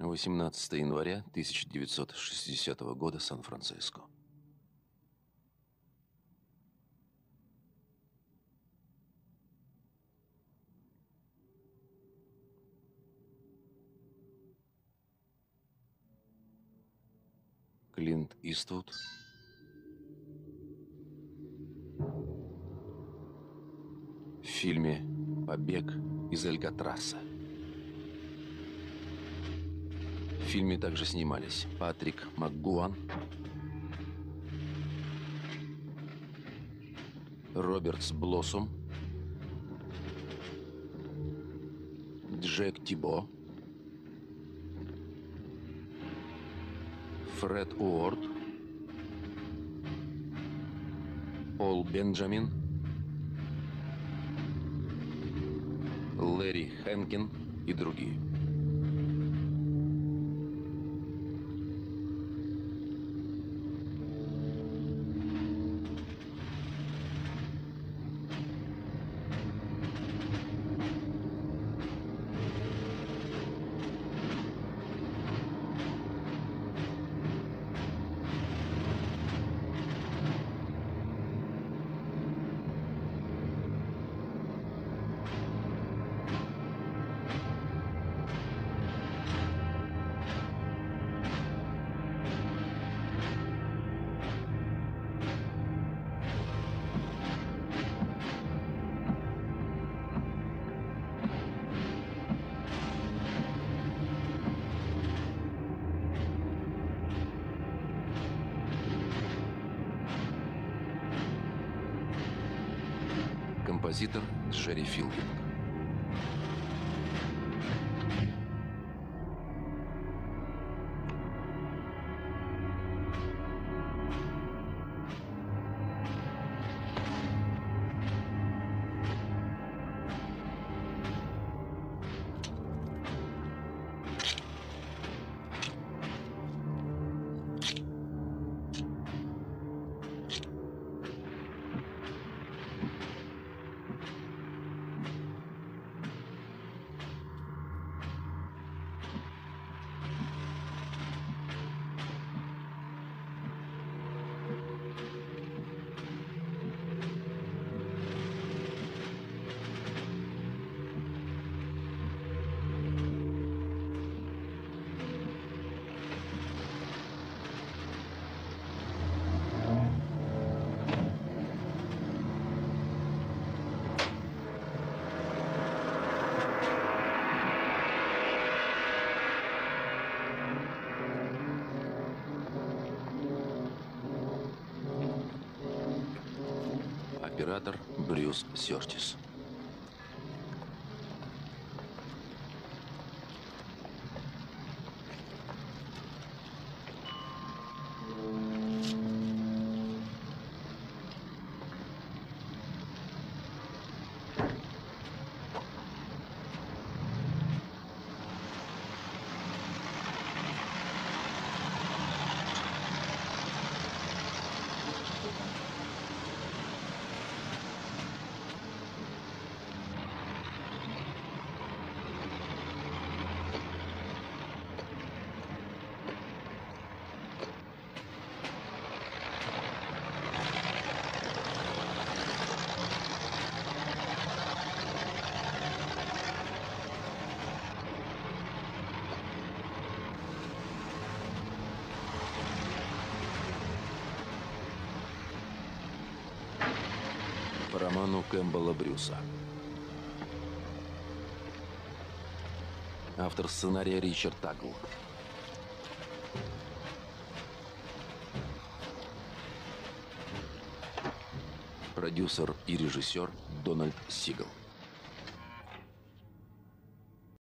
18 января 1960 года, Сан-Франциско. Клинт Иствуд в фильме «Побег из Алькатраса». В фильме также снимались Патрик МакГуан, Робертс Блоссом, Джек Тибо, Фред Уорд, Пол Бенджамин, Лэри Хэнкин и другие. Композитор Джерри Филдинг. Оператор Брюс Сёртис. По роману Кэмпбелла Брюса. Автор сценария Ричард Тагл. Продюсер и режиссер Дональд Сигал.